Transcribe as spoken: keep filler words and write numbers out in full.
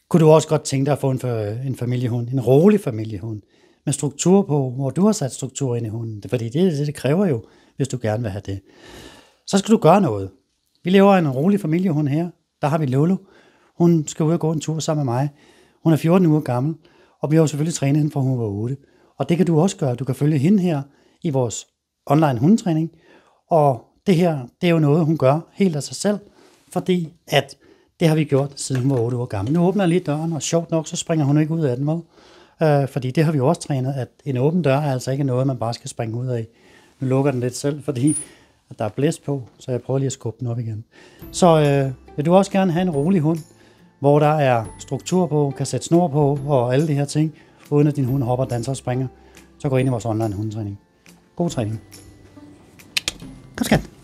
Kunne du også godt tænke dig at få en, en familiehund, en rolig familiehund, med struktur på, hvor du har sat struktur ind i hunden? Fordi det, det, det kræver jo, hvis du gerne vil have det. Så skal du gøre noget. Vi laver en rolig familiehund her. Der har vi Lolo. Hun skal ud og gå en tur sammen med mig. Hun er fjorten uger gammel, og vi har jo selvfølgelig trænet hende, fra hun var otte. Og det kan du også gøre. Du kan følge hende her i vores online hundetræning. Og det her, det er jo noget, hun gør helt af sig selv, fordi at det har vi gjort, siden hun var otte år gammel. Nu åbner jeg lige døren, og sjovt nok, så springer hun ikke ud af den måde. Øh, fordi det har vi jo også trænet, at en åben dør er altså ikke noget, man bare skal springe ud af. Nu lukker den lidt selv, fordi at der er blæst på, så jeg prøver lige at skubbe den op igen. Så øh, vil du også gerne have en rolig hund, hvor der er struktur på, kan sætte snor på, og alle de her ting, uden at din hund hopper, danser og springer, så gå ind i vores online hundetræning. God træning. Kom skat.